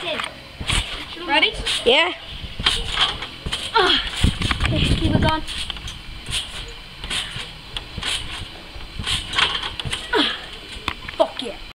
Ready? Yeah. Okay, keep it going. Fuck yeah.